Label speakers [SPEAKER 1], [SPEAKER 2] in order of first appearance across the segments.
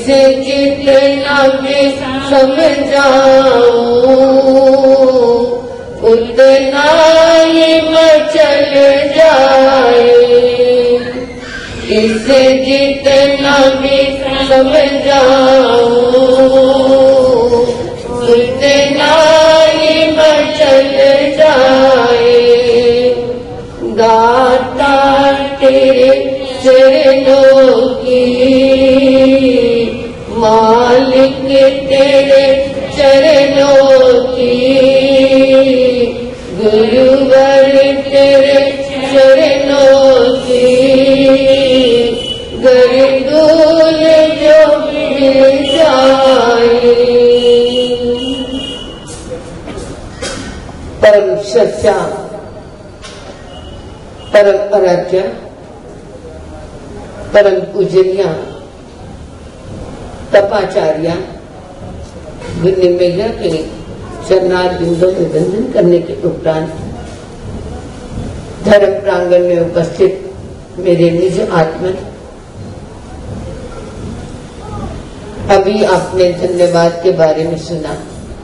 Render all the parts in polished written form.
[SPEAKER 1] इसे जितना भी समझाऊं उतना ही मचल जाए। इसे जितना भी समझाऊं उतना ही मचल जाए। गाता तेरे चरणों की मालिक तेरे चरणों की गुरुवर तेरे चरणों की गर्दूल जो मिल जाए। परम सच्चा परम आराध्य परम पूजनीय तपाचार्य गुरु मैया के चरणार बिंदों में वंदन करने के उपरांत धर्म प्रांगण में उपस्थित मेरे निज आत्मन, अभी आपने धन्यवाद के बारे में सुना।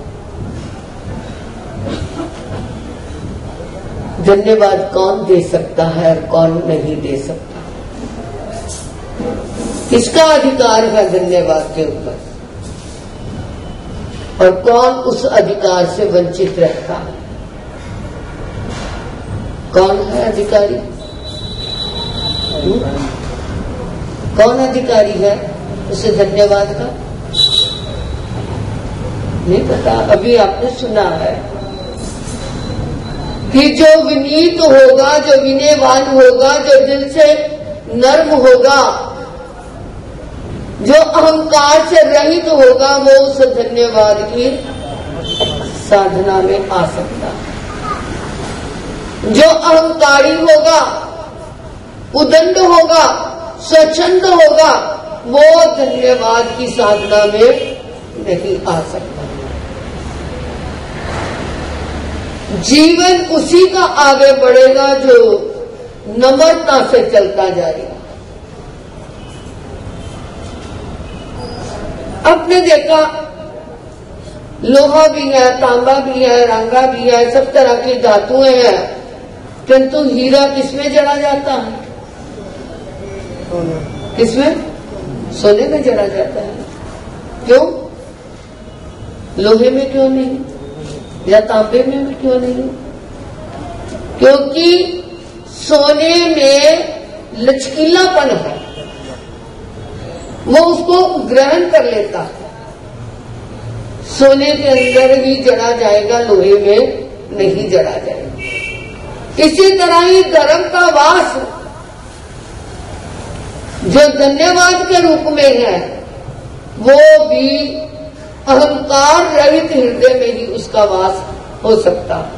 [SPEAKER 1] धन्यवाद कौन दे सकता है और कौन नहीं दे सकता? किसका अधिकार है धन्यवाद के ऊपर और कौन उस अधिकार से वंचित रहता है? कौन है अधिकारी? कौन अधिकारी है उसे धन्यवाद का? नहीं पता। अभी आपने सुना है कि जो विनीत होगा, जो विनयवान होगा, जो दिल से नर्म होगा, जो अहंकार से रहित होगा, वो उस धन्यवाद की साधना में आ सकता है। जो अहंकारी होगा, उदंड होगा, स्वच्छंद होगा, वो धन्यवाद की साधना में नहीं आ सकता। जीवन उसी का आगे बढ़ेगा जो नम्रता से चलता जाएगा। आपने देखा लोहा भी है, तांबा भी है, रंगा भी है, सब तरह की धातुएं हैं, किंतु हीरा किसमें जड़ा जाता है? किसमें? सोने में जड़ा जाता है। क्यों? लोहे में क्यों नहीं या तांबे में क्यों नहीं? क्योंकि सोने में लचकीलापन है, वो उसको ग्रहण कर लेता है। सोने के अंदर ही जड़ा जाएगा, लोहे में नहीं जड़ा जाएगा। इसी तरह ही धर्म का वास जो धन्यवाद के रूप में है, वो भी अहंकार रहित हृदय में ही उसका वास हो सकता है।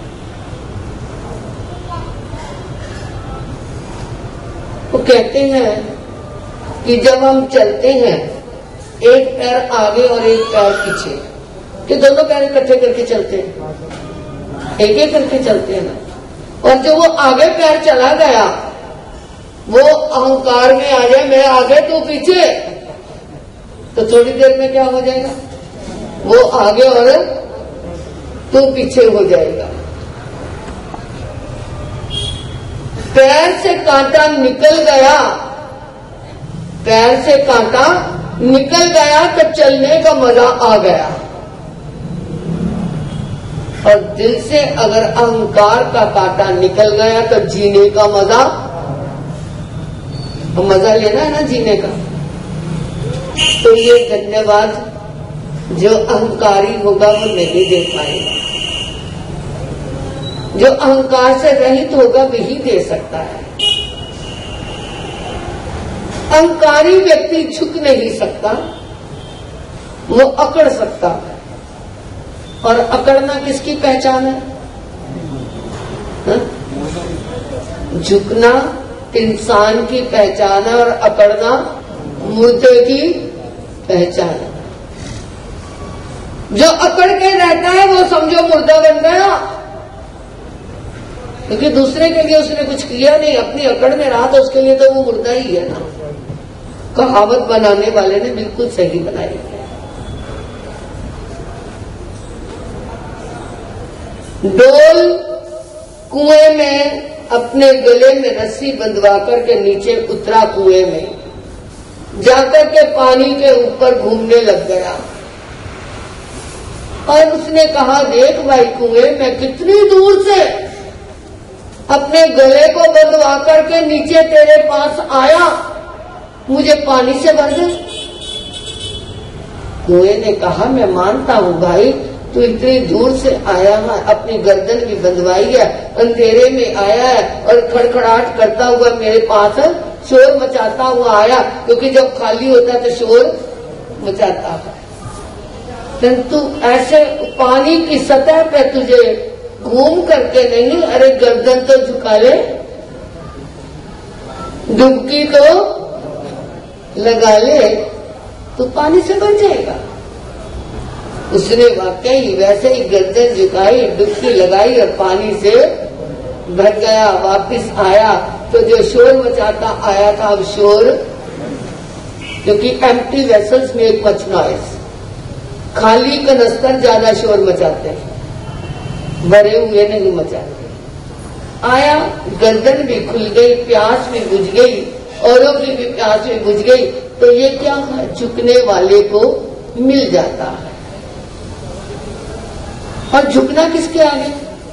[SPEAKER 1] वो कहते हैं कि जब हम चलते हैं एक पैर आगे और एक पैर पीछे, कि दोनों पैर इकट्ठे करके चलते हैं, एक एक करके चलते हैं ना। और जो वो आगे पैर चला गया, वो अहंकार में आ जाए, मैं आगे तू पीछे, तो थोड़ी देर में क्या हो जाएगा? वो आगे और तू पीछे हो जाएगा। पैर से कांटा निकल गया, पैर से कांटा निकल गया तो चलने का मजा आ गया। और दिल से अगर अहंकार का कांटा निकल गया तो जीने का मजा, मजा लेना है ना जीने का। तो ये धन्यवाद जो अहंकारी होगा वो नहीं दे पाएगा, जो अहंकार से रहित होगा वही दे सकता है। अहंकारी व्यक्ति झुक नहीं सकता, वो अकड़ सकता है। और अकड़ना किसकी पहचान है? झुकना इंसान की पहचान है और अकड़ना मुर्दे की पहचान है। जो अकड़ के रहता है वो समझो मुर्दा बन गया, क्योंकि दूसरे के लिए उसने कुछ किया नहीं, अपनी अकड़ में रहा तो उसके लिए तो वो मुर्दा ही है ना। कहावत बनाने वाले ने बिल्कुल सही बनाई है। डोल कुएं में अपने गले में रस्सी बंधवा करके नीचे उतरा कुएं में, जाकर के पानी के ऊपर घूमने लग गया और उसने कहा, देख भाई कुएं में कितनी दूर से अपने गले को बंधवा करके नीचे तेरे पास आया, मुझे पानी से भर दे। कुएं ने कहा, मैं मानता हूं भाई, तू इतनी दूर से आया है, अपनी गर्दन भी बंधवाई है, अंधेरे में आया है और खड़खड़ाहट करता हुआ मेरे पास शोर मचाता हुआ आया, क्योंकि जब खाली होता है तो शोर मचाता है। परंतु ऐसे पानी की सतह पे तुझे घूम करके नहीं, अरे गर्दन तो झुका ले, डुबकी तो लगा ले, तो पानी से बच जाएगा। उसने वाकई वैसे ही गर्दन झुकाई, डुबकी लगाई और पानी से भर गया। वापिस आया तो जो शोर मचाता आया था, अब शोर, क्योंकि एम्प्टी वेसल्स में एक मच नॉइस, खाली कनस्तर ज्यादा शोर मचाते हैं, भरे हुए नहीं मचाते। आया, गर्दन भी खुल गई, प्यास भी बुझ गई, औरों की भी प्यास भी बुझ गई। तो ये क्या है, झुकने वाले को मिल जाता है। और झुकना किसके आगे?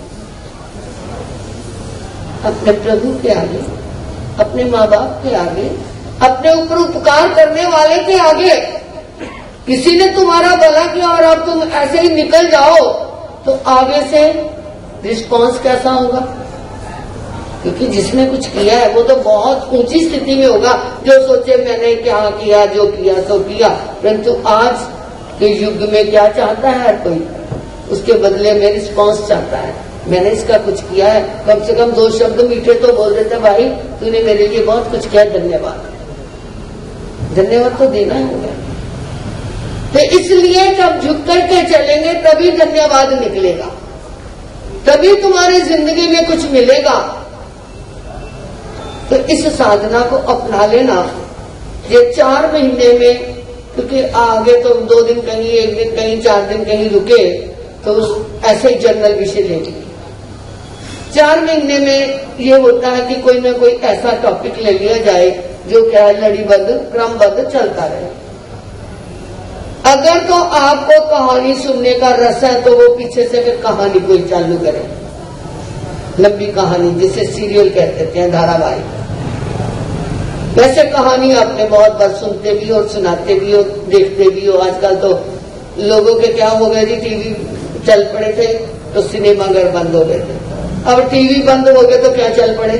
[SPEAKER 1] अपने प्रभु के आगे, अपने माँ बाप के आगे, अपने ऊपर उपकार करने वाले के आगे। किसी ने तुम्हारा भला किया और अब तुम ऐसे ही निकल जाओ, तो आगे से रिस्पांस कैसा होगा? क्योंकि जिसने कुछ किया है वो तो बहुत ऊंची स्थिति में होगा, जो सोचे मैंने क्या किया, जो किया सो किया। परंतु आज के युग में क्या चाहता है हर कोई? उसके बदले में रिस्पांस चाहता है। मैंने इसका कुछ किया है, कम से कम 2 शब्द मीठे तो बोल देते, भाई तूने मेरे लिए बहुत कुछ किया, धन्यवाद। धन्यवाद तो देना होगा। तो इसलिए जब झुक करके चलेंगे तभी धन्यवाद निकलेगा, तभी तुम्हारी जिंदगी में कुछ मिलेगा। तो इस साधना को अपना लेना। ये 4 महीने में, क्योंकि आगे तो 2 दिन कहीं, 1 दिन कहीं, 4 दिन कहीं रुके, तो ऐसे ही जनरल विषय ले लिए। 4 महीने में ये होता है कि कोई ना कोई ऐसा टॉपिक ले लिया जाए जो क्या है, लड़ीबद्ध क्रमबद्ध चलता रहे। अगर तो आपको कहानी सुनने का रस है तो वो पीछे से फिर कहानी कोई चालू करे, लंबी कहानी जिसे सीरियल कहते हैं, धारावाहिक। वैसे कहानी आपने बहुत बार सुनते भी हो, सुनाते भी हो, देखते भी हो। आजकल तो लोगों के क्या हो गए जी, टीवी चल पड़े थे तो सिनेमा घर बंद हो गए थे, अब टीवी बंद हो गए तो क्या चल पड़े,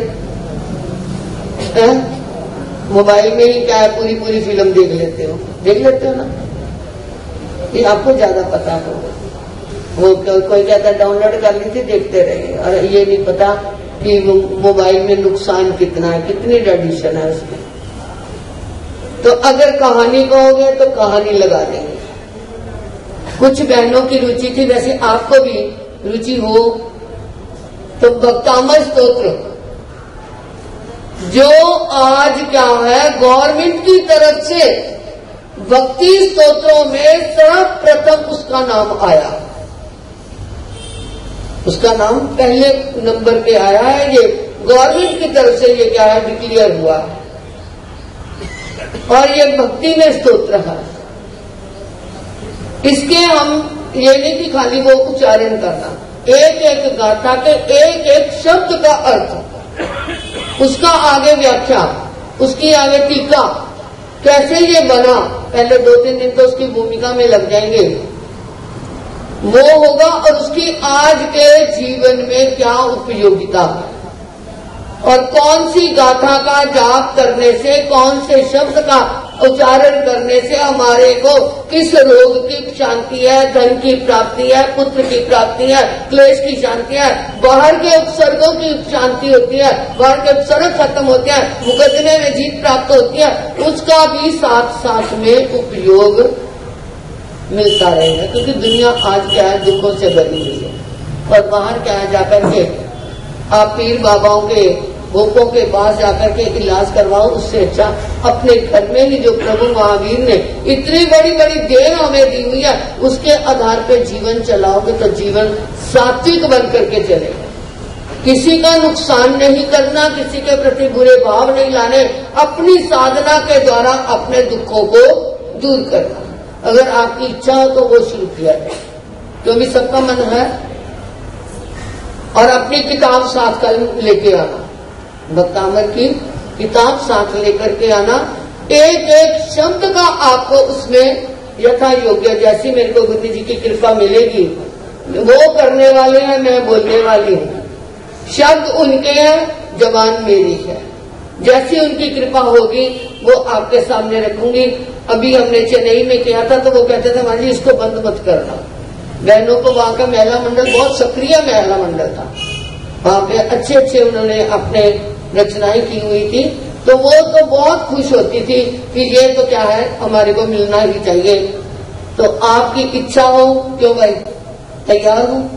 [SPEAKER 1] मोबाइल में ही क्या है, पूरी पूरी फिल्म देख लेते हो ना। ये आपको ज्यादा पता होगा। वो कोई कहता है डाउनलोड कर ली थी, देखते रहे, और ये नहीं पता कि मोबाइल में नुकसान कितना है, कितनी रेडिएशन है उसमें। तो अगर कहानी कहोगे तो कहानी लगा देंगे। कुछ बहनों की रुचि थी, वैसे आपको भी रुचि हो तो भक्तामर स्तोत्र, जो आज क्या है, गवर्नमेंट की तरफ से भक्ति स्तोत्रों में सर्वप्रथम उसका नाम आया, उसका नाम पहले नंबर पे आया है। ये गवर्नमेंट की तरफ से ये क्या है, डिक्लेयर हुआ, और ये भक्ति में स्तोत्र है। इसके हम ये नहीं कि खाली वो उच्चारण करना, एक एक गाथा के एक एक शब्द का अर्थ, उसका आगे व्याख्या, उसकी आगे टीका, कैसे ये बना, पहले 2-3 दिन तो उसकी भूमिका में लग जाएंगे, वो होगा, और उसकी आज के जीवन में क्या उपयोगिता है, और कौन सी गाथा का जाप करने से, कौन से शब्द का उच्चारण करने से हमारे को किस रोग की शांति है, धन की प्राप्ति है, पुत्र की प्राप्ति है, क्लेश की शांति है, बाहर के उपसर्गों की शांति होती है, बाहर के उपसर्ग खत्म होते हैं, मुकदमे में जीत प्राप्त होती है, उसका भी साथ साथ में उपयोग मिलता रहेगा। क्योंकि दुनिया आज क्या है, दुखों से भरी हुई है, और बाहर क्या है, जाकर के आप पीर बाबाओं के गोपों के पास जाकर के इलाज करवाओ, उससे अच्छा अपने घर में ही जो प्रभु महावीर ने इतनी बड़ी बड़ी देह हमें दी हुई है उसके आधार पे जीवन चलाओगे तो जीवन सात्विक बन करके चलेगा। किसी का नुकसान नहीं करना, किसी के प्रति बुरे भाव नहीं लाने, अपनी साधना के द्वारा अपने दुखों को दूर करना। अगर आपकी इच्छा हो तो वो शुरू किया जाए, क्योंकि सबका मन है। और अपनी किताब साथ कर लेके आना, भक्तामर की किताब साथ लेकर के आना, एक एक शब्द का आपको उसमें यथा योग्य, जैसी मेरे को गुरु जी की कृपा मिलेगी वो करने वाले हैं, मैं बोलने वाली हूँ, शब्द उनके हैं, जबान मेरी है, जैसी उनकी कृपा होगी वो आपके सामने रखूंगी। अभी हमने चेन्नई में किया था तो वो कहते थे मां जी इसको बंद मत करना। बहनों को वहां का महिला मंडल बहुत सक्रिय महिला मंडल था, वहां पे अच्छे अच्छे उन्होंने अपने रचनाएं की हुई थी, तो वो तो बहुत खुश होती थी कि ये तो क्या है हमारे को मिलना ही चाहिए। तो आपकी इच्छा हो, क्यों भाई तैयार हो?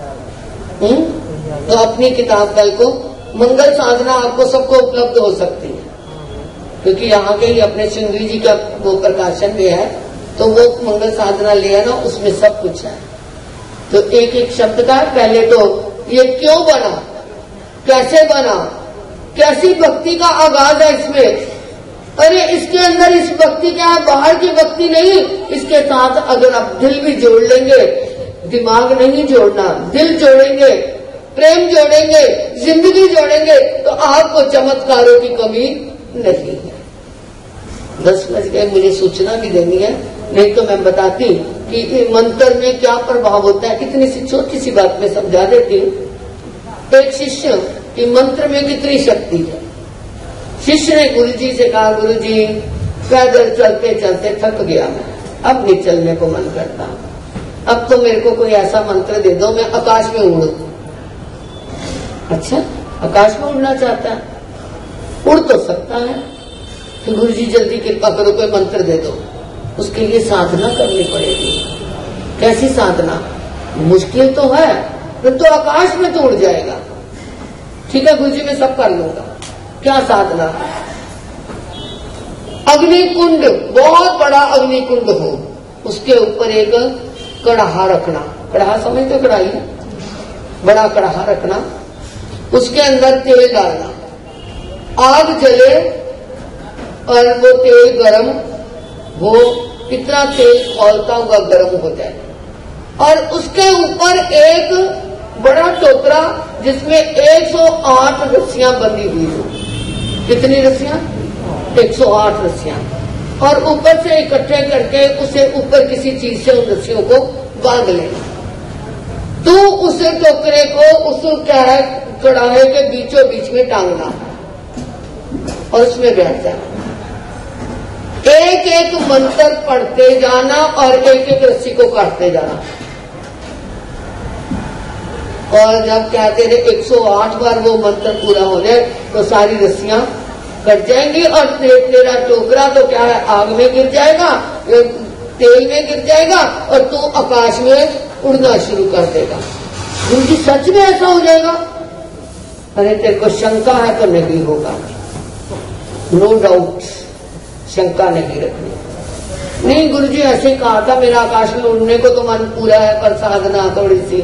[SPEAKER 1] तो अपनी किताब कल को मंगल साधना आपको सबको उपलब्ध हो सकती है, क्योंकि यहाँ के ही अपने सिंधु जी का वो प्रकाशन भी है, तो वो मंगल साधना लिया ना, उसमें सब कुछ है। तो एक एक शब्द का पहले तो ये क्यों बना, कैसे बना, कैसी भक्ति का आगाज है इसमें, अरे इसके अंदर इस भक्ति क्या है, बाहर की भक्ति नहीं, इसके साथ अगर आप दिल भी जोड़ लेंगे, दिमाग नहीं जोड़ना, दिल जोड़ेंगे, प्रेम जोड़ेंगे, जिंदगी जोड़ेंगे, तो आपको चमत्कारों की कमी नहीं है। 10 बज गए, मुझे सूचना भी देनी है, नहीं तो मैं बताती कि मंत्र में क्या प्रभाव होता है। इतनी सी छोटी सी बात में समझा देती हूँ। एक शिष्य कि मंत्र में कितनी शक्ति है। शिष्य ने गुरुजी से कहा, गुरुजी पैदल चलते चलते थक गया मैं, अब नहीं चलने को मन करता, अब तो मेरे को कोई ऐसा मंत्र दे दो मैं आकाश में उड़ूं। अच्छा, आकाश में उड़ना चाहता है, उड़ तो सकता है, तो गुरुजी जल्दी कृपा करो कोई मंत्र दे दो। उसके लिए साधना करनी पड़ेगी। कैसी साधना? मुश्किल तो है, तो आकाश में तो उड़ जाएगा। ठीक है गुरुजी मैं सब कर लूंगा। क्या साधना? अग्निकुंड, बहुत बड़ा अग्निकुंड हो, उसके ऊपर एक कड़ाहा रखना। कड़ाहा समझते हो? कढ़ाई, बड़ा कड़ाहा रखना, उसके अंदर तेल डालना, आग जले और वो तेल गरम हो, कितना तेल खौलता हुआ गरम हो जाए, और उसके ऊपर एक बड़ा टोकरा जिसमें 108 रस्सियां बंधी हुई हो। कितनी रस्सियां? 108 रस्सियां, और ऊपर से इकट्ठे करके उसे ऊपर किसी चीज से उन रस्सियों को बांध लेना। तो उस टोकरे को उस क्या है कड़ाहे के बीचों बीच में टांगना और उसमें बैठ जाना। एक एक मंत्र पढ़ते जाना और एक एक रस्सी को काटते जाना, और जब कहते थे 108 बार वो मंत्र पूरा हो जाए तो सारी रस्सियां कट जाएंगी, और तेरा टोकरा तो क्या है आग में गिर जाएगा, तेल में गिर जाएगा, और तू आकाश में उड़ना शुरू कर देगा। गुरुजी सच में ऐसा हो जाएगा? अरे तेरे को शंका है तो नहीं होगा, नो डाउट, शंका नहीं रखनी। नहीं गुरुजी ऐसे कहा था, मेरा आकाश में उड़ने को तो मन पूरा है, पर साधना थोड़ी सी।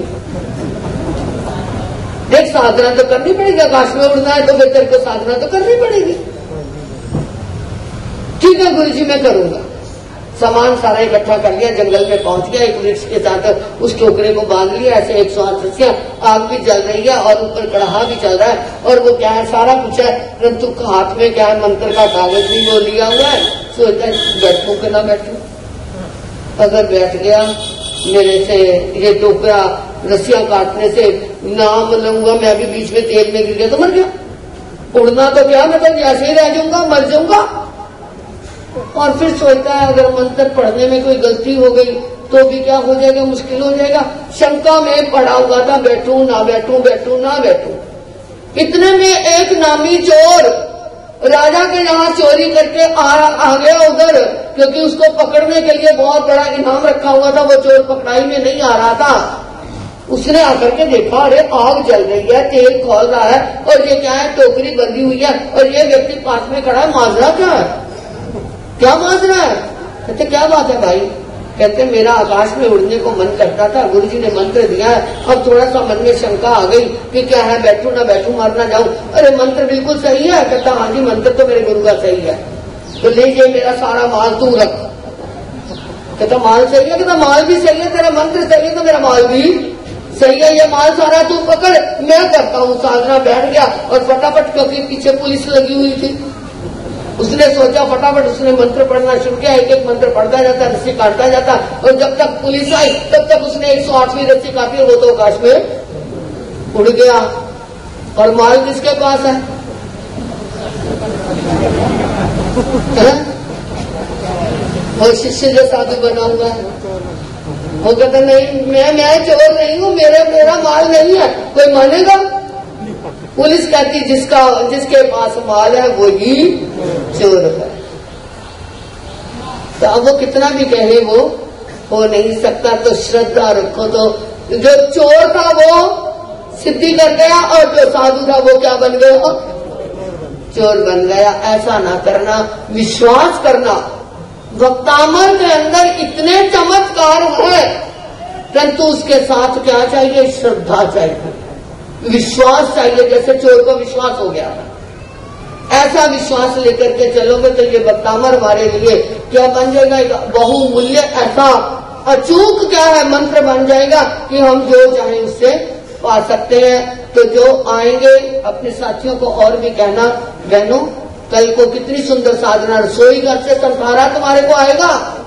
[SPEAKER 1] देख साधना तो करनी पड़ेगी, आकाश में उड़ना है तो फिर तेरे को साधना तो करनी पड़ेगी। ठीक है गुरुजी मैं करूंगा। सामान सारा इकट्ठा कर लिया, जंगल में पहुंच गया, एक वृक्ष के साथ उस टोकरे को बांध लिया, ऐसे 108 रस्सियां, आग भी जल रही है और ऊपर कड़ाहा भी चल रहा है, और वो क्या है सारा कुछ है, परंतु हाथ में क्या है मंत्र का कागज भी वो लिया हुआ है। सोचता है बैठूं कि ना बैठूं, अगर बैठ गया मेरे से ये टोकरा रस्सियां काटने से नाम लूंगा, मैं भी बीच में तेल में गिर गया तो मर गया। उड़ना तो क्या, मैं तो जैसे ही रह जाऊंगा, मर जाऊंगा। और फिर सोचता है अगर मंत्र पढ़ने में कोई गलती हो गई तो भी क्या हो जाएगा, मुश्किल हो जाएगा। शंका में पड़ा हुआ था, बैठूं ना बैठूं, बैठूं ना बैठूं। इतने में एक नामी चोर राजा के यहाँ चोरी करके आ गया उधर, क्योंकि उसको पकड़ने के लिए बहुत बड़ा इनाम रखा हुआ था, वो चोर पकड़ाई में नहीं आ रहा था। उसने आकर के देखा, अरे आग जल रही है, तेल खौल रहा है, और ये क्या है, टोकरी बंधी हुई है, और ये व्यक्ति पास में खड़ा है, माजरा क्या है, क्या माजरा है? कहते क्या बात है भाई? कहते मेरा आकाश में उड़ने को मन करता था, गुरुजी ने मंत्र दिया है, अब थोड़ा सा मन में शंका आ गई कि क्या है, बैठू ना बैठू, मारना जाऊं। अरे मंत्र बिल्कुल सही है। कहता हाँ जी, मंत्र तो मेरे गुरु का सही है, तो लीजिए मेरा सारा माल तू रख। कहता माल सही है? कहता माल भी सही है, तेरा मंत्र सही है तो मेरा माल भी सही है, ये माल सारा तू पकड़, मैं करता हूँ साधना। बैठ गया और फटाफट, क्योंकि पीछे पुलिस लगी हुई थी, उसने सोचा फटाफट उसने मंत्र पढ़ना शुरू किया, एक एक मंत्र पढ़ता जाता, रस्सी काटता जाता, और जब तक पुलिस आई तब तक उसने 108वीं रस्सी काटी और वो तो आकाश में उड़ गया। और माल किसके पास है? और शिष्य जो साधु बना हुआ है वो कहता नहीं, मैं चोर नहीं हूँ, मेरा माल नहीं है, कोई मानेगा? पुलिस कहती जिसके पास माल है वही चोर है। तो अब वो कितना भी कहे वो हो नहीं सकता, तो श्रद्धा रखो। तो जो चोर था वो सिद्धि कर गया, और जो साधु था वो क्या बन गया? चोर बन गया। ऐसा ना करना, विश्वास करना। वक्तामर के अंदर इतने चमत्कार है, परंतु उसके साथ क्या चाहिए? श्रद्धा चाहिए, विश्वास चाहिए। जैसे चोर को विश्वास हो गया था, ऐसा विश्वास लेकर के चलोगे तो ये वक्तामर हमारे लिए क्या बन जाएगा? बहुमूल्य, ऐसा अचूक क्या है, मंत्र बन जाएगा कि हम जो चाहें उससे पा सकते हैं। तो जो आएंगे अपने साथियों को और भी कहना, बहनों कल को कितनी सुंदर साधना, रसोई घर से संथारा तुम्हारे को आएगा।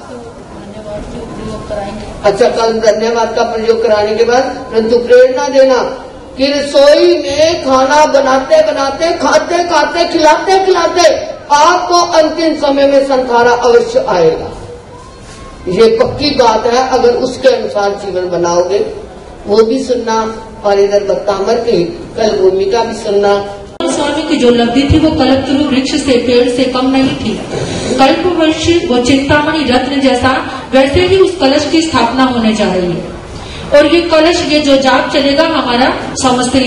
[SPEAKER 1] अच्छा, कल धन्यवाद का प्रयोग कराने के बाद, परंतु प्रेरणा देना कि रसोई में खाना बनाते बनाते, खाते खाते, खिलाते खिलाते आपको अंतिम समय में संथारा अवश्य आएगा। ये पक्की बात है। अगर उसके अनुसार जीवन बनाओगे, वो भी सुनना, और इधर वक्तामर की कल भूमिका भी सुनना।
[SPEAKER 2] स्वामी की जो लब्धि थी वो कल्पतरु वृक्ष से, पेड़ से कम नहीं थी। कल्पवृक्ष वो चिंतामणि रत्न जैसा, वैसे ही उस कलश की स्थापना होने जा रही है। और ये कलश, ये जो जाप चलेगा हमारा समस्त्री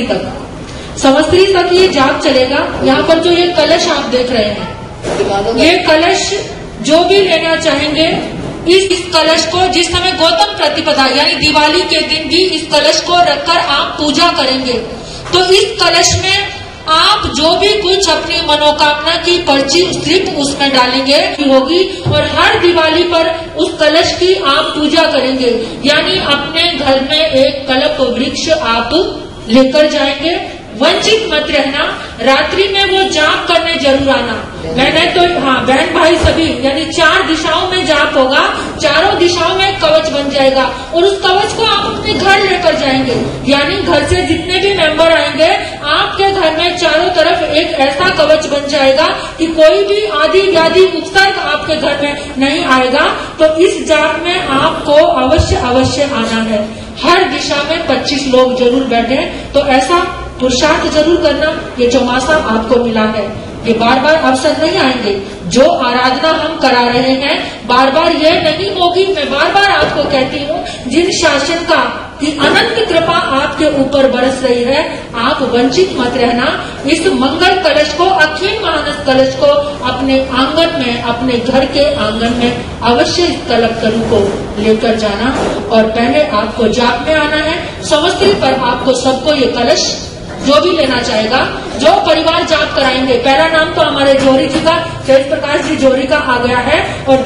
[SPEAKER 2] तक ये जाप चलेगा। यहाँ पर जो ये कलश आप देख रहे हैं, ये कलश जो भी लेना चाहेंगे, इस कलश को जिस समय गौतम प्रतिपदा यानी दिवाली के दिन भी इस कलश को रखकर आप पूजा करेंगे, तो इस कलश में आप जो भी कुछ अपनी मनोकामना की पर्ची स्लिप उसमें डालेंगे होगी, और हर दिवाली पर उस कलश की आप पूजा करेंगे। यानी अपने घर में एक कल्प वृक्ष आप लेकर जाएंगे। वंचित मत रहना, रात्रि में वो जाप करने जरूर आना। मैंने तो हाँ बहन भाई सभी, यानी 4 दिशाओं में जाप होगा, चारों दिशाओं में कवच बन जाएगा, और उस कवच को आप अपने घर लेकर जाएंगे। यानी घर से जितने भी मेंबर आएंगे, आपके घर में चारों तरफ एक ऐसा कवच बन जाएगा कि कोई भी आदि व्याधि उपसर्ग आपके घर में नहीं आएगा। तो इस जाप में आपको अवश्य आना है। हर दिशा में 25 लोग जरूर बैठे, तो ऐसा पुरुषार्थ जरूर करना। ये चौमासा आपको मिला है, ये बार बार अवसर नहीं आएंगे। जो आराधना हम करा रहे हैं बार बार ये नहीं होगी। मैं बार बार आपको कहती हूँ, जिन शासन का की अनंत कृपा आपके ऊपर बरस रही है, आप वंचित मत रहना। इस मंगल कलश को, अखिल मानस कलश को अपने आंगन में, अपने घर के आंगन में अवश्य इस कल्पतरु को लेकर जाना। और पहले आपको जाप में आना है। समस्त्री पर आपको सबको ये कलश जो भी लेना चाहेगा, जो परिवार जाप कराएंगे, पहला नाम तो हमारे जोहरी जी का, जय प्रकाश जी जोहरी का आ गया है। और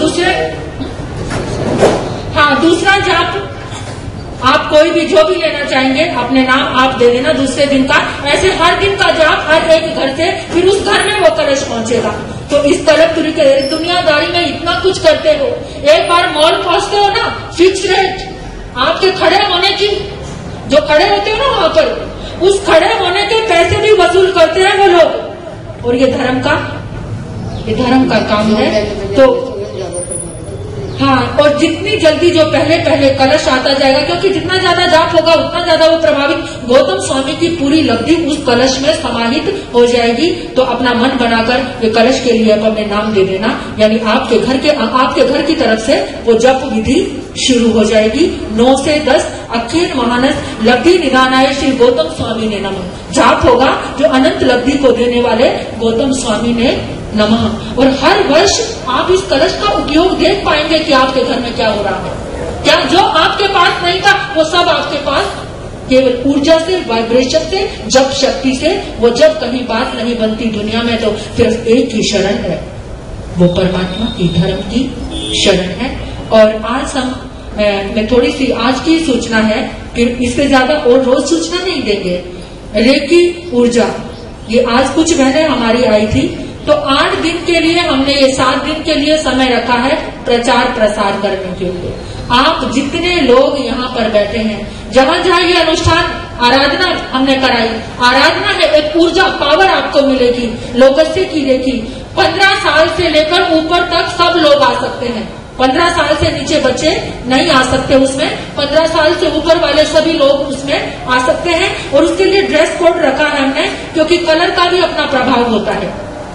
[SPEAKER 2] दूसरा जाप आप कोई भी जो भी लेना चाहेंगे अपने नाम आप दे देना दूसरे दिन का। ऐसे हर दिन का जाप हर एक घर से, फिर उस घर में वो कलश पहुंचेगा। तो इस कल्पतरु के दुनियादारी में इतना कुछ करते हो, एक बार मॉल पहुंचते हो ना, फिक्स रेट आपके खड़े होने की, जो खड़े होते हो ना वहां पर, उस खड़े होने के पैसे भी वसूल करते हैं वो लोग। और ये धर्म का काम है। तो हाँ, और जितनी जल्दी जो पहले पहले कलश आता जाएगा, क्योंकि जितना ज्यादा जाप होगा उतना ज्यादा वो प्रभावित, गौतम स्वामी की पूरी लब्धि उस कलश में समाहित हो जाएगी। तो अपना मन बनाकर ये कलश के लिए अपने नाम दे देना, यानी आपके घर की तरफ से वो जप विधि शुरू हो जाएगी। 9 से 10 अखेर महानस लब्धि निदानाय श्री गौतम स्वामी ने नमः जाप होगा, जो अनंत लब्धि को देने वाले गौतम स्वामी ने नमः। और हर वर्ष आप इस कलश का उपयोग देख पाएंगे कि आपके घर में क्या हो रहा है। क्या जो आपके पास नहीं था वो सब आपके पास केवल ऊर्जा से, वाइब्रेशन से, जप शक्ति से। वो जब कहीं बात नहीं बनती दुनिया में तो सिर्फ एक ही शरण है, वो परमात्मा की धर्म की शरण है। और आज मैं थोड़ी सी आज की सूचना है, फिर इससे ज्यादा और रोज सूचना नहीं देंगे। रेकी ऊर्जा, ये आज कुछ बहनें हमारी आई थी, तो 8 दिन के लिए हमने ये 7 दिन के लिए समय रखा है प्रचार प्रसार करने के लिए। आप जितने लोग यहाँ पर बैठे हैं, जहाँ जहाँ ये अनुष्ठान आराधना हमने कराई, आराधना है, एक ऊर्जा पावर आपको मिलेगी, लोकस्य की रेखी। 15 साल से लेकर ऊपर तक सब लोग आ सकते हैं। 15 साल से नीचे बच्चे नहीं आ सकते उसमें, 15 साल से ऊपर वाले सभी लोग उसमें आ सकते हैं। और उसके लिए ड्रेस कोड रखा है हमने, क्योंकि कलर का भी अपना प्रभाव होता है।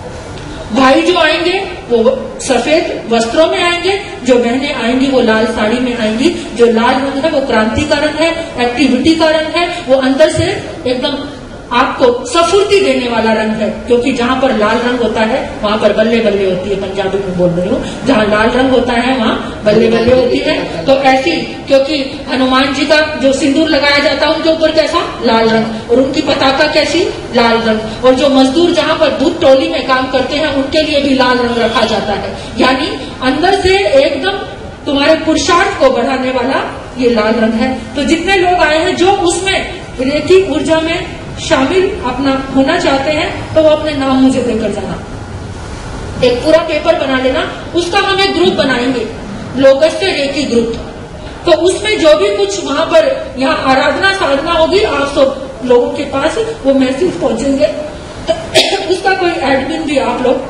[SPEAKER 2] भाई जो आएंगे वो सफेद वस्त्रों में आएंगे, जो बहनें आएंगी वो लाल साड़ी में आएंगी। जो लाल रंग है वो क्रांति का रंग है, एक्टिविटी का रंग है, वो अंदर से एकदम आपको सफुर्ती देने वाला रंग है। क्योंकि जहाँ पर लाल रंग होता है वहाँ पर बल्ले बल्ले होती है, पंजाबी में बोल रही हूँ, जहाँ लाल रंग होता है वहाँ बल्ले बल्ले होती है। तो ऐसी, क्योंकि हनुमान जी का जो सिंदूर लगाया जाता है उनके ऊपर कैसा लाल रंग, और उनकी पताका कैसी लाल रंग। और जो मजदूर जहाँ पर दूध टोली में काम करते हैं उनके लिए भी लाल रंग रखा जाता है। यानी अंदर से एकदम तुम्हारे पुरुषार्थ को बढ़ाने वाला ये लाल रंग है। तो जितने लोग आए हैं जो उसमें रेकी ऊर्जा में शामिल अपना होना चाहते हैं, तो वो अपने नाम मुझे देकर जाना। एक पूरा पेपर बना लेना, उसका हम एक ग्रुप बनाएंगे, लोकस्य रेकी ग्रुप। तो उसमें जो भी कुछ वहां पर यहाँ आराधना साधना होगी, आप सब लोगों के पास वो मैसेज पहुंचेंगे। तो उसका कोई एडमिन भी आप लोग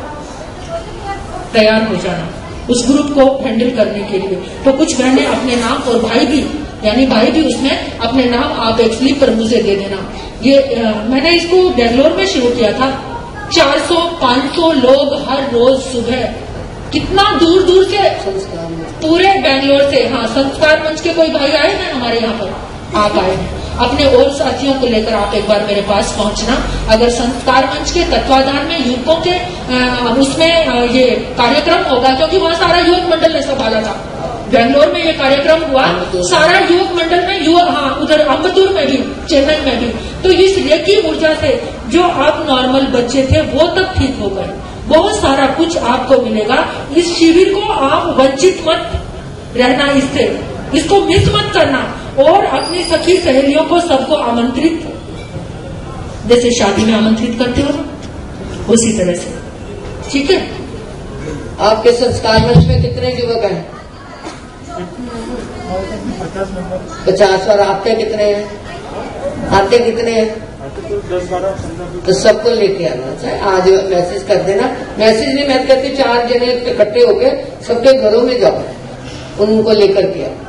[SPEAKER 2] तैयार हो जाना उस ग्रुप को हैंडल करने के लिए। तो कुछ बहनें अपने नाम, और भाई भी, यानी भाई भी उसमें अपने नाम आप एक स्लिप पर मुझे दे देना। ये मैंने इसको बेंगलोर में शुरू किया था। 400-500 लोग हर रोज सुबह, कितना दूर दूर से, पूरे बेंगलोर से। हाँ, संस्कार मंच के कोई भाई आए हैं हमारे यहाँ पर, आप आए हैं, अपने और साथियों को लेकर आप एक बार मेरे पास पहुंचना। अगर संस्कार मंच के तत्वाधान में युवकों के उसमें ये कार्यक्रम होगा, क्योंकि वहाँ सारा युवक मंडल ने संभाला था। बेंगलोर में ये कार्यक्रम हुआ, सारा युवक मंडल में हाँ, उधर अम्बतूर में भी, चेन्नई में भी। तो इस रेकी ऊर्जा से जो आप नॉर्मल बच्चे थे वो तब ठीक हो गए। बहुत सारा कुछ आपको मिलेगा। इस शिविर को आप वंचित मत रहना, इसको मिस मत करना। और अपनी सखी सहेलियों को सबको आमंत्रित, जैसे शादी में आमंत्रित करते हो ना, उसी तरह से, ठीक है।
[SPEAKER 1] आपके संस्कार मंच में कितने युवक हैं? 50। और आते कितने हैं? आते कितने हैं? 10-12। तो सबको लेके आना चाहिए। आज मैसेज कर देना, मैसेज नहीं, मैं कहती 4 जने इकट्ठे होके सबके घरों में जाओ, उनको लेकर के आओ।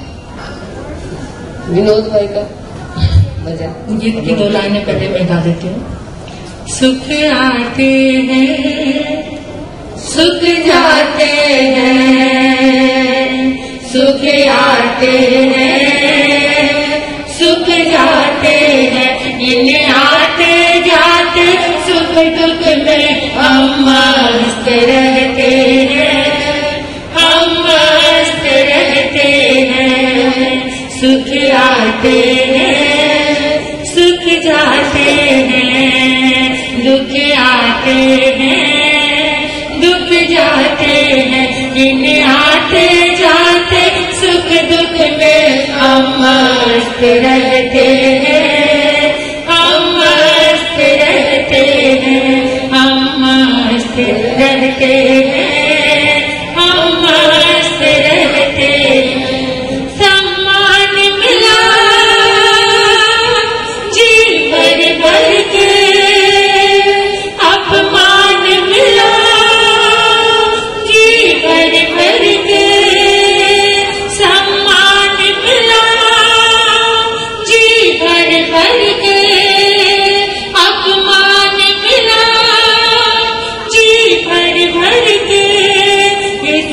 [SPEAKER 1] विनोद भाई का भजन,
[SPEAKER 2] गीत की 2 लाइनें पहले मैं गा देती हूँ। सुख आते हैं, सुख जाते हैं, सुख आते हैं, सुख जाते हैं, इन आते जाते सुख दुख में हम मस्त रहते हैं, हम मस्त रहते हैं। सुख आते हैं, सुख जाते हैं, दुख आते हैं, दुख जाते हैं, इन आते जाते सुख दुख में हम मस्त रहते हैं, हम मस्त रहते हैं, हम मस्त रहते हैं, हम मस्त रहते हैं। सम्मान मिला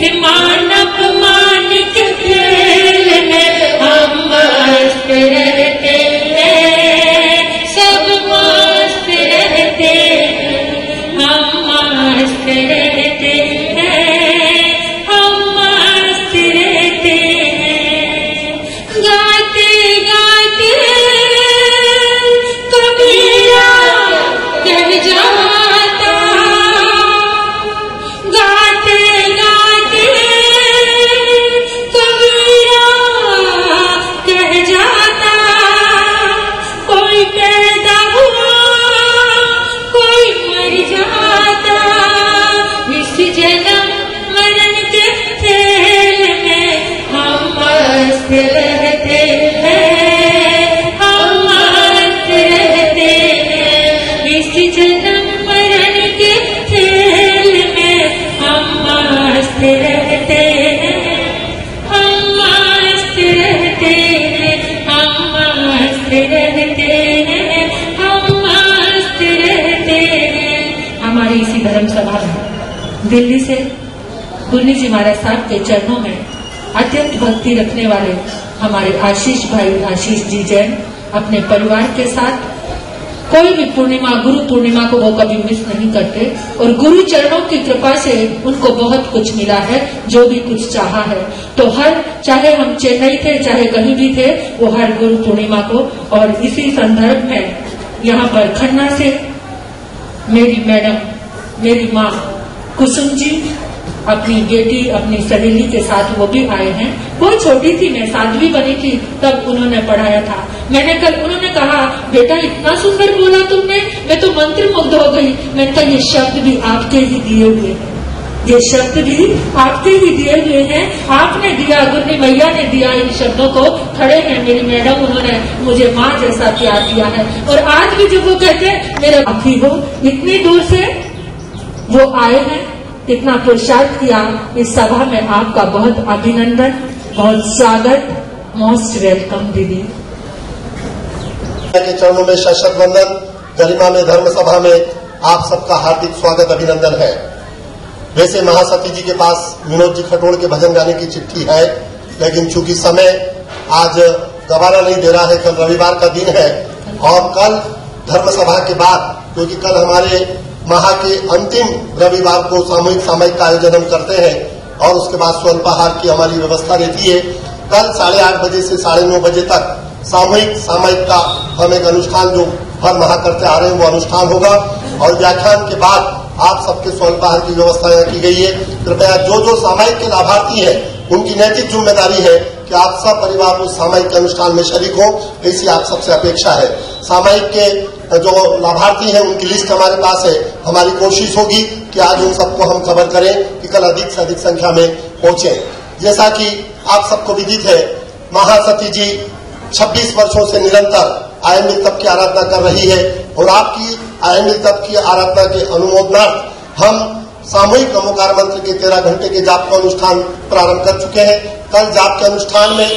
[SPEAKER 2] मान अपमान के खेल में हम मस्त रहते हैं, सब मस्त रहते हैं, हम मस्त रहते हैं, हम मस्त रहते हैं। गाते गाते कबीरा कह जाता, गाते गाते कबीरा कह जाता, कोई पैदा हुआ कोई मर जाता, इस जन्म मरण के खेल में हम मस्त रहते हैं, हम मस्त रहते हैं, इस जन्म मरण के खेल में हम मस्त रहते हैं, हम मस्त रहते हैं, हम मस्त रहते हैं, हम मस्त रहते हैं। हमारी इसी धर्म सभा में दिल्ली से गुरनी जी महाराज साहब के चरणों में अत्यंत भक्ति रखने वाले हमारे आशीष भाई आशीष जी जैन अपने परिवार के साथ कोई भी पूर्णिमा, गुरु पूर्णिमा को वो कभी मिस नहीं करते और गुरु चरणों की कृपा से उनको बहुत कुछ मिला है, जो भी कुछ चाहा है। तो हर, चाहे हम चेन्नई थे चाहे कहीं भी थे, वो हर गुरु पूर्णिमा को, और इसी संदर्भ में यहाँ पर खन्ना से मेरी मैडम, मेरी माँ कुसुम जी अपनी बेटी, अपनी सहेली के साथ वो भी आए हैं। वो छोटी थी, मैं 7वीं बनी थी तब उन्होंने पढ़ाया था। मैंने कल, उन्होंने कहा बेटा इतना सुंदर बोला तुमने, मैं तो मंत्रमुग्ध हो गई। मैंने कहा ये शब्द भी आपके ही दिए हुए हैं, ये शब्द भी आपके ही दिए हुए हैं, आपने दिया, गुरनी मैया ने दिया इन शब्दों को। खड़े हैं मेरी मैडम, उन्होंने मुझे माँ जैसा प्यार दिया है और आज भी जब वो कहते हैं मेरा साथी हो, इतनी दूर से वो आए हैं, इतना पुरुषार्थ किया। इस सभा में आपका बहुत अभिनंदन, बहुत स्वागत, मोस्ट वेलकम दीदी
[SPEAKER 3] के चरणों में शत वंदन। गरिमा में धर्म सभा में आप सबका हार्दिक स्वागत अभिनंदन है। वैसे महासती जी के पास विनोद जी खटोड़ के भजन गाने की चिट्ठी है, लेकिन चूंकि समय आज गवारा नहीं दे रहा है, कल रविवार का दिन है और कल धर्म सभा के बाद, क्योंकि कल हमारे माह के अंतिम रविवार को सामूहिक का आयोजन हम करते हैं और उसके बाद स्वल्पाहार की हमारी व्यवस्था रहती है। कल 8:30 बजे से 9:30 बजे तक सामूहिक का हम एक अनुष्ठान जो हर माह करते आ रहे हैं वो अनुष्ठान होगा और व्याख्यान के बाद आप सबके स्वल्पाहार की व्यवस्था यहाँ की गई है। कृपया जो जो सामूहिक के लाभार्थी हैं उनकी नैतिक जिम्मेदारी है कि आप सब परिवार उस सामूहिक अनुष्ठान में शरीक हो, ऐसी आप सबसे अपेक्षा है। सामूहिक के जो लाभार्थी हैं उनकी लिस्ट हमारे पास है। हमारी कोशिश होगी कि आज उन सबको हम कवर करें कि कल अधिक से अधिक संख्या में पहुंचे। जैसा कि आप सबको विदित है, महासती जी 26 वर्षों से निरंतर आयनिक तप की आराधना कर रही है और आपकी आयनिक तप की आराधना के अनुमोदनार्थ हम सामूहिक नमोकार मंत्र के 13 घंटे के जाप का अनुष्ठान प्रारंभ कर चुके हैं। कल जाप के अनुष्ठान में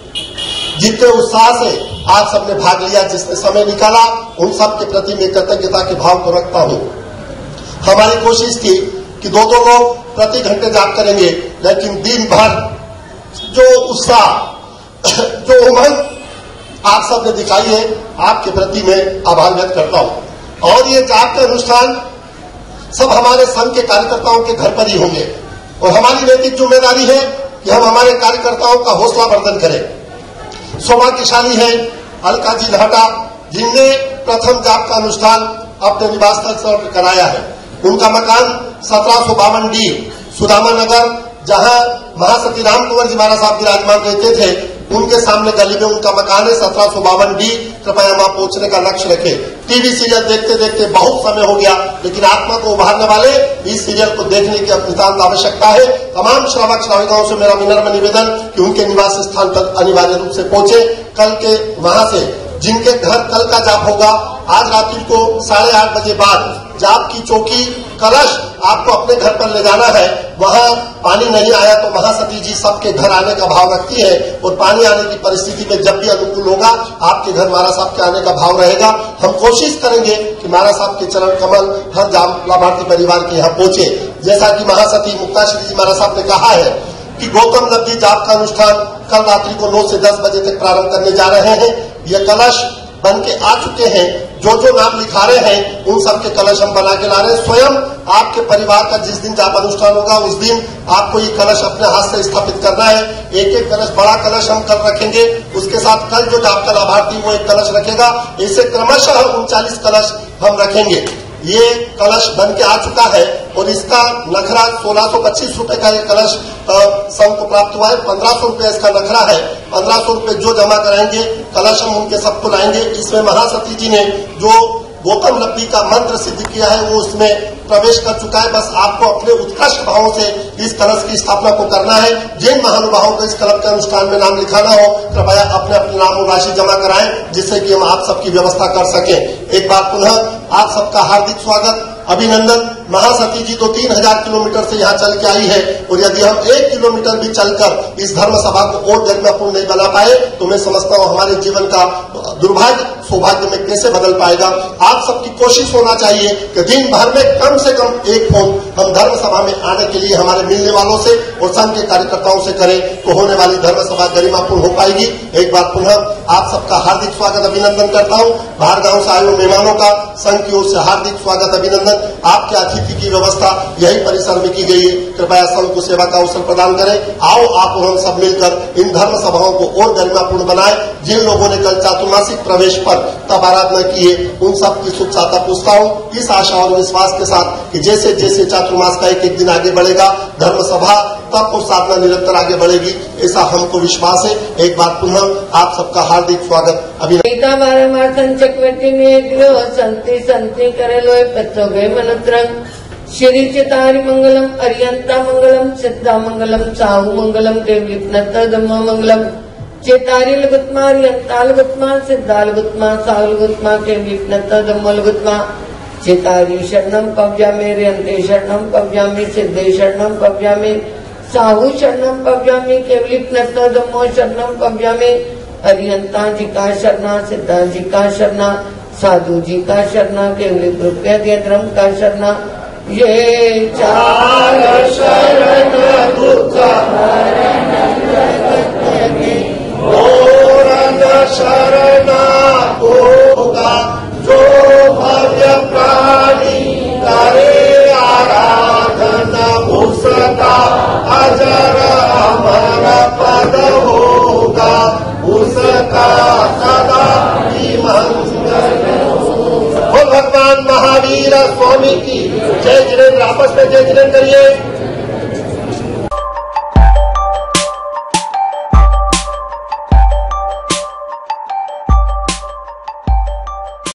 [SPEAKER 3] जितने उत्साह से आप सबने भाग लिया, जिसने समय निकाला, उन सब के प्रति मैं कृतज्ञता के भाव को रखता हूँ। हमारी कोशिश थी कि 2-2 लोग प्रति घंटे जाप करेंगे, लेकिन दिन भर जो उत्साह, जो उमंग आप सबने दिखाई है, आपके प्रति मैं आभार व्यक्त करता हूँ। और ये जाप के अनुष्ठान सब हमारे संघ के कार्यकर्ताओं के घर पर ही होंगे और हमारी नैतिक जिम्मेदारी है कि हम हमारे कार्यकर्ताओं का हौसला वर्धन करें। सौभाग्यशाली है अलका जी लाटा, जिनने प्रथम जाप का अनुष्ठान अपने निवास स्थल पर कराया है। उनका मकान 1752D सुदामा नगर, जहां महासती राम कुंवर जी महाराज साहब विराजमान रहते थे, उनके सामने गली में उनका मकान है 1752D। कृपया वहां पहुंचने का लक्ष्य रखें। टीवी सीरियल देखते देखते बहुत समय हो गया, लेकिन आत्मा को उभारने वाले इस सीरियल को देखने की नितांत आवश्यकता है। तमाम श्रावक श्राविकाओं से मेरा विनम्र निवेदन कि उनके निवास स्थान पर अनिवार्य रूप से पहुंचे। कल के वहां से जिनके घर कल का जाप होगा, आज रात्रि को 8:30 बजे बाद जाप की चौकी कलश आपको अपने घर पर ले जाना है। वहां पानी नहीं आया तो महासती जी सबके घर आने का भाव रखती है और पानी आने की परिस्थिति में जब भी अनुकूल होगा आपके घर महाराज साहब के आने का भाव रहेगा। हम कोशिश करेंगे कि महाराज साहब के चरण कमल हर लाभार्थी परिवार के यहाँ पहुंचे। जैसा कि महासती मुक्ताश्री जी महाराज साहब ने कहा है कि गौतम लब्धि जाप का अनुष्ठान कल रात्रि को 9 से 10 बजे तक प्रारंभ करने जा रहे हैं। ये कलश बन के आ चुके हैं। जो जो नाम लिखा रहे हैं उन सब के कलश हम बना के ला रहे हैं। स्वयं आपके परिवार का जिस दिन जाप अनुष्ठान होगा उस दिन आपको ये कलश अपने हाथ से स्थापित करना है। एक एक कलश, बड़ा कलश हम कल रखेंगे, उसके साथ कल जो जाप का लाभार्थी वो एक कलश रखेगा। ऐसे क्रमशः 39 कलश हम रखेंगे। ये कलश बन के आ चुका है और इसका नखरा 1625 रुपए का ये कलश संघ को प्राप्त हुआ है। 1500 रुपए इसका नखरा है। 1500 रुपए जो जमा कराएंगे कलश हम उनके सबको लाएंगे। इसमें महासती जी ने जो गौतम लब्धि का मंत्र सिद्ध किया है वो उसमें प्रवेश कर चुका है। बस आपको अपने उत्कृष्ट भावों से इस कलश की स्थापना को करना है। जिन महानुभावों को इस क्लब के अनुष्ठान में नाम लिखाना हो कृपया अपने अपने नाम और राशि जमा कराएं, जिससे कि हम आप सबकी व्यवस्था कर सकें। एक बार पुनः आप सबका हार्दिक स्वागत, अभिनंदन। महासती जी तो 3000 किलोमीटर से यहाँ चल के आई है और यदि हम 1 किलोमीटर भी चलकर इस धर्म सभा को और गरिमापूर्ण नहीं बना पाए तो मैं समझता हूँ हमारे जीवन का दुर्भाग्य सौभाग्य में कैसे बदल पाएगा। आप सबकी कोशिश होना चाहिए कि दिन भर में कम से कम एक फोन हम धर्म सभा में आने के लिए हमारे मिलने वालों से और संघ के कार्यकर्ताओं से करें तो होने वाली धर्म सभा गरिमापूर्ण हो पाएगी। एक बार पुनः आप सबका हार्दिक स्वागत अभिनंदन करता हूँ। बाहर गांव से आए हुए मेहमानों का संघ की ओर से हार्दिक स्वागत अभिनंदन। आपके अतिथि की व्यवस्था यही परिसर में की गई है। कृपया संघ को सेवा का अवसर प्रदान करें। आओ आप और हम सब मिलकर इन धर्म सभाओं को और गरिमापूर्ण बनाए। जिन लोगों ने कल चातुर्मासिक प्रवेश पर तब आराधना की है उन सब की शुभ चाहता पूछता हूँ इस आशा और विश्वास के साथ कि जैसे जैसे चातुर्मास का एक एक दिन आगे बढ़ेगा धर्म सभा तब और साधना निरंतर आगे बढ़ेगी, ऐसा हमको विश्वास है। एक बार पुनः आप सबका हार्दिक स्वागत
[SPEAKER 1] अभिनंदन। चक्रवर्ती में संति संति करेलो पत्तो गए मनत्रंग श्री चितारि मंगलम अरियंता मंगलम सिद्धा मंगलम साहु मंगलम देवलिप्नता धम्म मंगलम चेतारी लघुत्मा अरियंता लघुत्मा सिद्धा लघुत्मा साहु लघुत्मा देवलिप्नता धम्म लघुत्मा चेतारी शरणम पव्यामि रियंते शरणम पव्यामि सिद्धे शरणम पव्यामि साहु शरणम पव्यामि केवलिप्नता धम्मो शरणम पव्यामि अरियंता जी का शरणा सिद्धा जी का शरणा साधु जी का शरणा केवलिप रुपया धर्म का शरणा ये चार शरण दुख शरणा होगा जो भव्य प्राणी करे आराधना उसका अजर अमर पद होगा उसका सदा मंगल। भगवान महावीर स्वामी की जय जिनेन्द्र। आपस में जय जिनेन्द्र करिए।